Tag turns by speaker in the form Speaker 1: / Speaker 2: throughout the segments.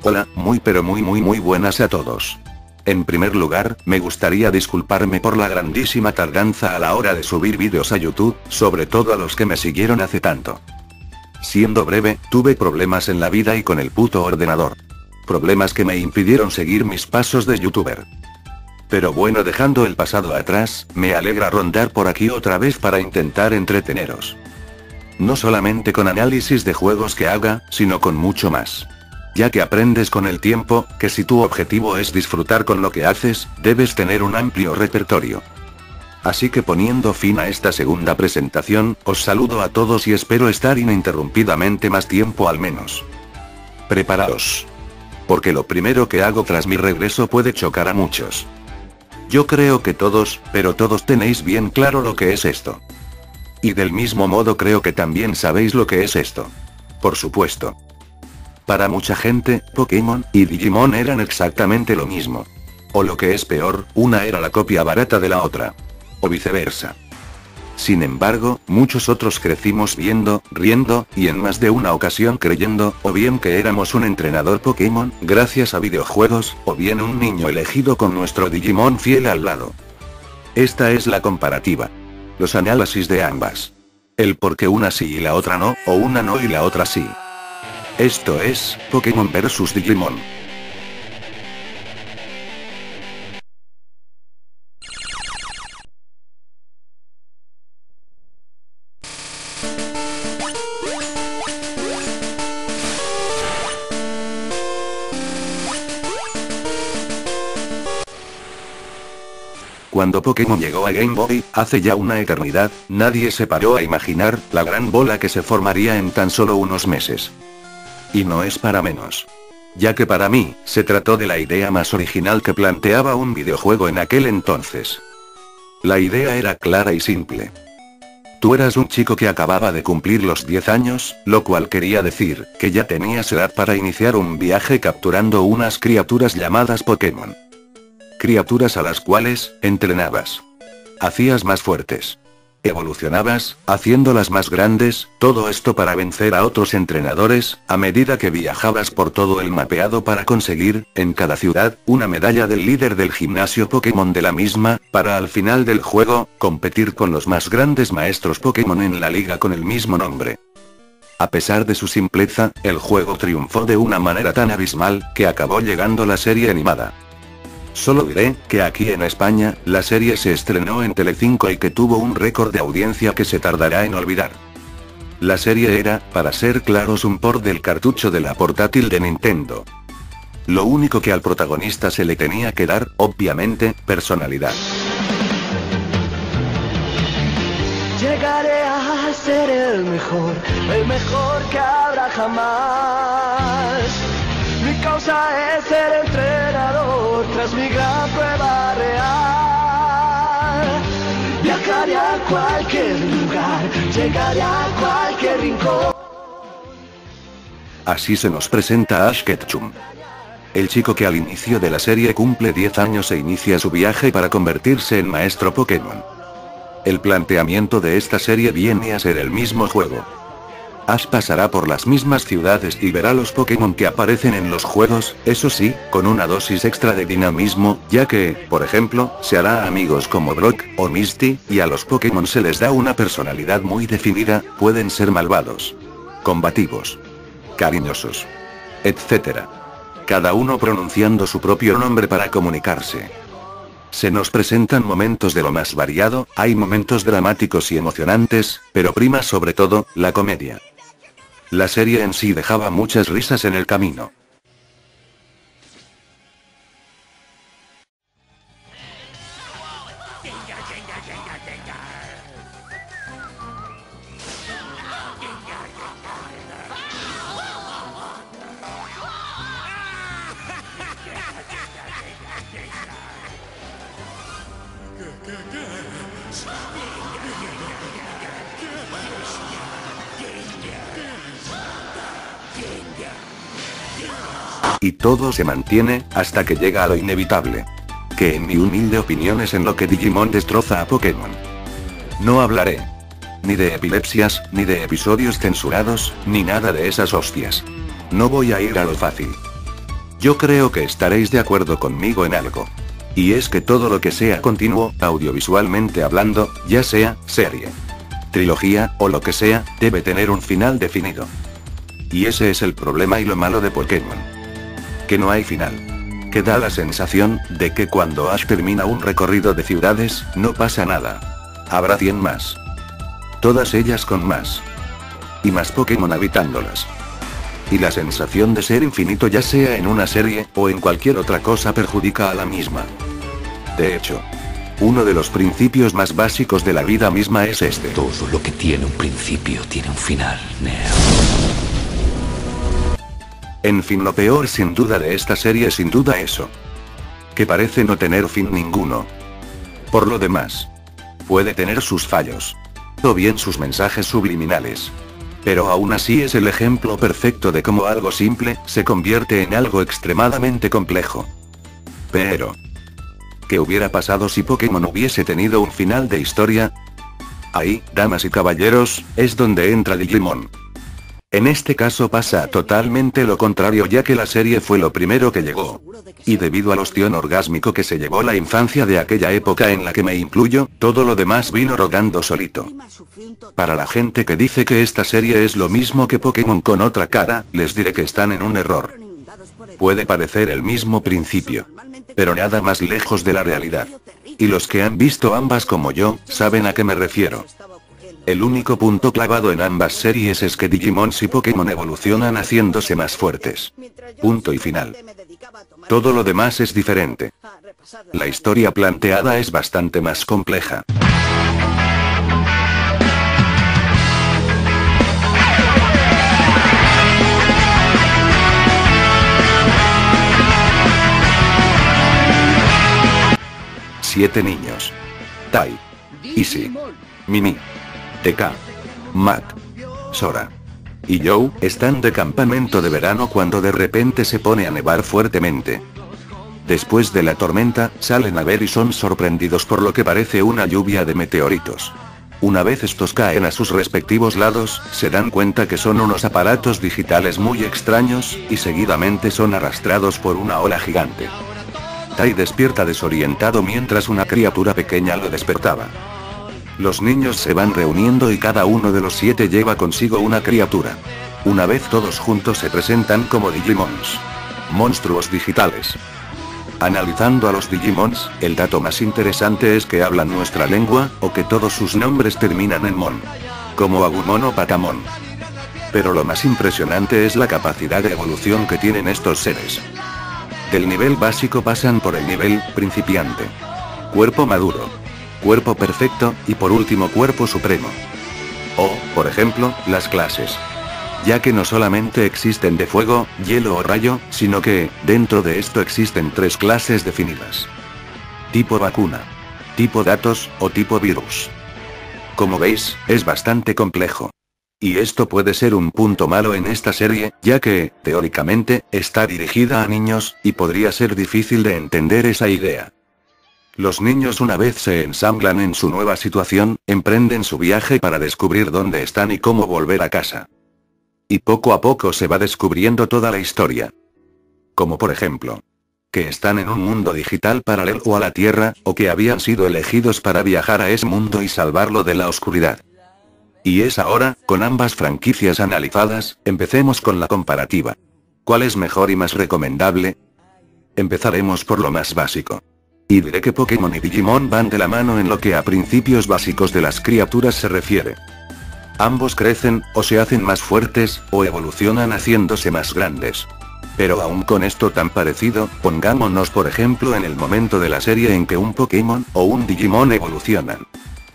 Speaker 1: Hola, muy buenas a todos. En primer lugar, me gustaría disculparme por la grandísima tardanza a la hora de subir vídeos a YouTube, sobre todo a los que me siguieron hace tanto. Siendo breve, tuve problemas en la vida y con el puto ordenador. Problemas que me impidieron seguir mis pasos de youtuber. Pero bueno, dejando el pasado atrás, me alegra rondar por aquí otra vez para intentar entreteneros. No solamente con análisis de juegos que haga, sino con mucho más. Ya que aprendes con el tiempo, que si tu objetivo es disfrutar con lo que haces, debes tener un amplio repertorio. Así que poniendo fin a esta segunda presentación, os saludo a todos y espero estar ininterrumpidamente más tiempo al menos. Preparaos. Porque lo primero que hago tras mi regreso puede chocar a muchos. Yo creo que todos, pero todos tenéis bien claro lo que es esto. Y del mismo modo creo que también sabéis lo que es esto. Por supuesto. Para mucha gente, Pokémon y Digimon eran exactamente lo mismo. O lo que es peor, una era la copia barata de la otra. O viceversa. Sin embargo, muchos otros crecimos viendo, riendo, y en más de una ocasión creyendo, o bien que éramos un entrenador Pokémon, gracias a videojuegos, o bien un niño elegido con nuestro Digimon fiel al lado. Esta es la comparativa. Los análisis de ambas. El por qué una sí y la otra no, o una no y la otra sí. Esto es, Pokémon vs Digimon. Cuando Pokémon llegó a Game Boy, hace ya una eternidad, nadie se paró a imaginar la gran bola que se formaría en tan solo unos meses. Y no es para menos. Ya que para mí, se trató de la idea más original que planteaba un videojuego en aquel entonces. La idea era clara y simple. Tú eras un chico que acababa de cumplir los 10 años, lo cual quería decir, que ya tenías edad para iniciar un viaje capturando unas criaturas llamadas Pokémon. Criaturas a las cuales, entrenabas. Hacías más fuertes. Evolucionabas, haciéndolas más grandes, todo esto para vencer a otros entrenadores, a medida que viajabas por todo el mapeado para conseguir, en cada ciudad, una medalla del líder del gimnasio Pokémon de la misma, para al final del juego, competir con los más grandes maestros Pokémon en la liga con el mismo nombre. A pesar de su simpleza, el juego triunfó de una manera tan abismal, que acabó llegando la serie animada. Solo diré, que aquí en España, la serie se estrenó en Telecinco y que tuvo un récord de audiencia que se tardará en olvidar. La serie era, para ser claros, un port del cartucho de la portátil de Nintendo. Lo único que al protagonista se le tenía que dar, obviamente, personalidad.
Speaker 2: Llegaré a ser el mejor que habrá jamás. Mi causa es ser entrenador tras mi gran prueba real. Viajaré a cualquier lugar, llegaré a cualquier rincón.
Speaker 1: Así se nos presenta a Ash Ketchum. El chico que al inicio de la serie cumple 10 años e inicia su viaje para convertirse en maestro Pokémon. El planteamiento de esta serie viene a ser el mismo juego. Ash pasará por las mismas ciudades y verá los Pokémon que aparecen en los juegos, eso sí, con una dosis extra de dinamismo, ya que, por ejemplo, se hará amigos como Brock o Misty, y a los Pokémon se les da una personalidad muy definida, pueden ser malvados, combativos, cariñosos, etc. Cada uno pronunciando su propio nombre para comunicarse. Se nos presentan momentos de lo más variado, hay momentos dramáticos y emocionantes, pero prima sobre todo, la comedia. La serie en sí dejaba muchas risas en el camino. Y todo se mantiene, hasta que llega a lo inevitable. Que en mi humilde opinión es en lo que Digimon destroza a Pokémon. No hablaré ni de epilepsias, ni de episodios censurados, ni nada de esas hostias. No voy a ir a lo fácil. Yo creo que estaréis de acuerdo conmigo en algo. Y es que todo lo que sea continuo, audiovisualmente hablando, ya sea serie, trilogía, o lo que sea, debe tener un final definido. Y ese es el problema y lo malo de Pokémon. Que no hay final. Que da la sensación de que cuando Ash termina un recorrido de ciudades, no pasa nada. Habrá 100 más. Todas ellas con más. Y más Pokémon habitándolas. Y la sensación de ser infinito, ya sea en una serie, o en cualquier otra cosa, perjudica a la misma. De hecho, uno de los principios más básicos de la vida misma es este.
Speaker 3: Todo lo que tiene un principio tiene un final, Neo.
Speaker 1: En fin, lo peor sin duda de esta serie es sin duda eso. Que parece no tener fin ninguno. Por lo demás, puede tener sus fallos. O bien sus mensajes subliminales. Pero aún así es el ejemplo perfecto de cómo algo simple se convierte en algo extremadamente complejo. Pero, ¿qué hubiera pasado si Pokémon hubiese tenido un final de historia? Ahí, damas y caballeros, es donde entra Digimon. En este caso pasa totalmente lo contrario, ya que la serie fue lo primero que llegó. Y debido al ostión orgásmico que se llevó la infancia de aquella época en la que me incluyo, todo lo demás vino rodando solito. Para la gente que dice que esta serie es lo mismo que Pokémon con otra cara, les diré que están en un error. Puede parecer el mismo principio, pero nada más lejos de la realidad. Y los que han visto ambas como yo, saben a qué me refiero. El único punto clavado en ambas series es que Digimon y Pokémon evolucionan haciéndose más fuertes. Punto y final. Todo lo demás es diferente. La historia planteada es bastante más compleja. Siete niños. Tai, Izzy, Mimi, TK, Matt, Sora y Joe están de campamento de verano cuando de repente se pone a nevar fuertemente. Después de la tormenta, salen a ver y son sorprendidos por lo que parece una lluvia de meteoritos. Una vez estos caen a sus respectivos lados, se dan cuenta que son unos aparatos digitales muy extraños, y seguidamente son arrastrados por una ola gigante. Tai despierta desorientado mientras una criatura pequeña lo despertaba. Los niños se van reuniendo y cada uno de los 7 lleva consigo una criatura. Una vez todos juntos se presentan como Digimons. Monstruos digitales. Analizando a los Digimons, el dato más interesante es que hablan nuestra lengua, o que todos sus nombres terminan en Mon. Como Agumon o Patamon. Pero lo más impresionante es la capacidad de evolución que tienen estos seres. Del nivel básico pasan por el nivel principiante. Cuerpo maduro. Cuerpo perfecto, y por último cuerpo supremo. O, por ejemplo, las clases. Ya que no solamente existen de fuego, hielo o rayo, sino que, dentro de esto existen 3 clases definidas. Tipo vacuna. Tipo datos, o tipo virus. Como veis, es bastante complejo. Y esto puede ser un punto malo en esta serie, ya que, teóricamente, está dirigida a niños, y podría ser difícil de entender esa idea. Los niños, una vez se ensamblan en su nueva situación, emprenden su viaje para descubrir dónde están y cómo volver a casa. Y poco a poco se va descubriendo toda la historia. Como por ejemplo, que están en un mundo digital paralelo a la Tierra, o que habían sido elegidos para viajar a ese mundo y salvarlo de la oscuridad. Y es ahora, con ambas franquicias analizadas, empecemos con la comparativa. ¿Cuál es mejor y más recomendable? Empezaremos por lo más básico. Y diré que Pokémon y Digimon van de la mano en lo que a principios básicos de las criaturas se refiere. Ambos crecen, o se hacen más fuertes, o evolucionan haciéndose más grandes. Pero aún con esto tan parecido, pongámonos por ejemplo en el momento de la serie en que un Pokémon, o un Digimon evolucionan.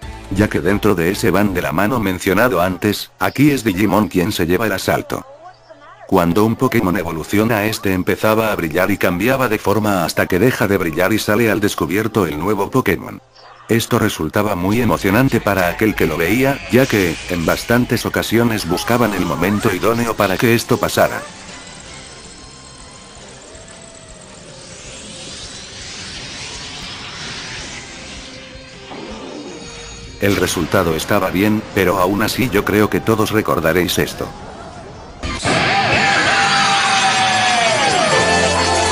Speaker 1: Ya que dentro de ese van de la mano mencionado antes, aquí es Digimon quien se lleva el asalto. Cuando un Pokémon evoluciona, este empezaba a brillar y cambiaba de forma hasta que deja de brillar y sale al descubierto el nuevo Pokémon. Esto resultaba muy emocionante para aquel que lo veía, ya que, en bastantes ocasiones buscaban el momento idóneo para que esto pasara. El resultado estaba bien, pero aún así yo creo que todos recordaréis esto.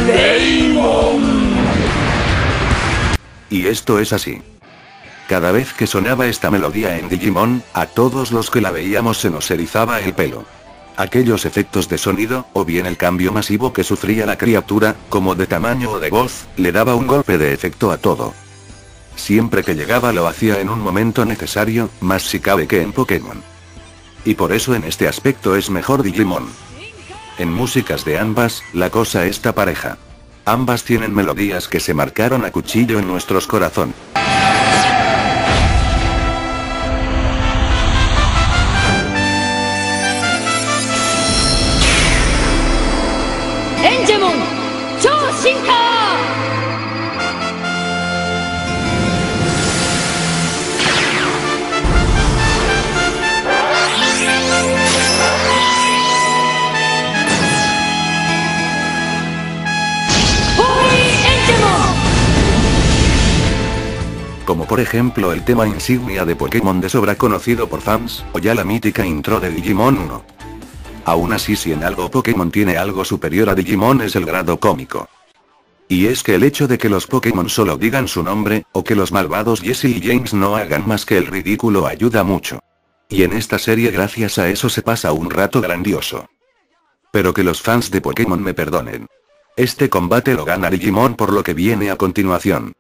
Speaker 1: Y esto es así. Cada vez que sonaba esta melodía en Digimon, a todos los que la veíamos se nos erizaba el pelo. Aquellos efectos de sonido, o bien el cambio masivo que sufría la criatura, como de tamaño o de voz, le daba un golpe de efecto a todo. Siempre que llegaba lo hacía en un momento necesario, más si cabe que en Pokémon. Y por eso en este aspecto es mejor Digimon. En músicas de ambas, la cosa está pareja. Ambas tienen melodías que se marcaron a cuchillo en nuestros corazones.
Speaker 4: ¡Engemon! ¡Choshinka!
Speaker 1: Como por ejemplo el tema insignia de Pokémon de sobra conocido por fans, o ya la mítica intro de Digimon 1. Aún así, si en algo Pokémon tiene algo superior a Digimon es el grado cómico. Y es que el hecho de que los Pokémon solo digan su nombre, o que los malvados Jesse y James no hagan más que el ridículo ayuda mucho. Y en esta serie gracias a eso se pasa un rato grandioso. Pero que los fans de Pokémon me perdonen. Este combate lo gana Digimon por lo que viene a continuación.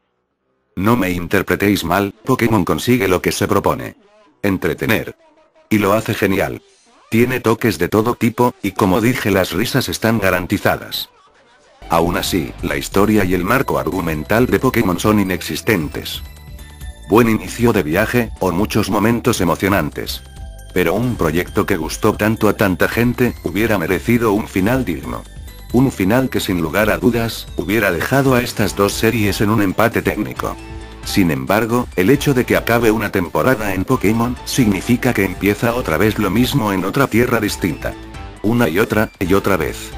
Speaker 1: No me interpretéis mal, Pokémon consigue lo que se propone. Entretener. Y lo hace genial. Tiene toques de todo tipo, y como dije las risas están garantizadas. Aún así, la historia y el marco argumental de Pokémon son inexistentes. Buen inicio de viaje, o muchos momentos emocionantes. Pero un proyecto que gustó tanto a tanta gente, hubiera merecido un final digno. Un final que sin lugar a dudas, hubiera dejado a estas dos series en un empate técnico. Sin embargo, el hecho de que acabe una temporada en Pokémon, significa que empieza otra vez lo mismo en otra tierra distinta. Una y otra vez.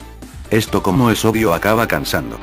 Speaker 1: Esto, como es obvio, acaba cansando.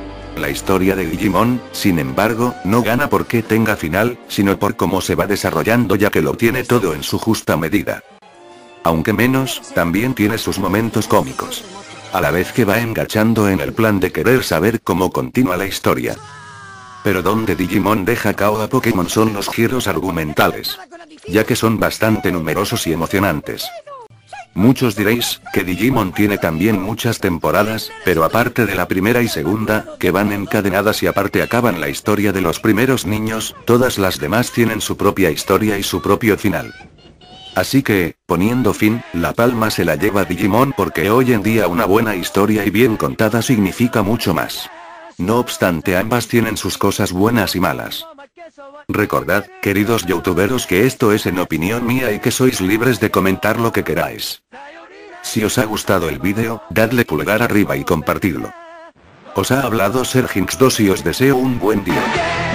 Speaker 1: La historia de Digimon, sin embargo, no gana porque tenga final, sino por cómo se va desarrollando, ya que lo tiene todo en su justa medida. Aunque menos, también tiene sus momentos cómicos. A la vez que va enganchando en el plan de querer saber cómo continúa la historia. Pero donde Digimon deja cao a Pokémon son los giros argumentales. Ya que son bastante numerosos y emocionantes. Muchos diréis, que Digimon tiene también muchas temporadas, pero aparte de la primera y segunda, que van encadenadas y aparte acaban la historia de los primeros niños, todas las demás tienen su propia historia y su propio final. Así que, poniendo fin, la palma se la lleva Digimon porque hoy en día una buena historia y bien contada significa mucho más. No obstante, ambas tienen sus cosas buenas y malas. Recordad, queridos youtuberos, que esto es en opinión mía y que sois libres de comentar lo que queráis. Si os ha gustado el vídeo, dadle pulgar arriba y compartidlo. Os ha hablado Serginx2 y os deseo un buen día.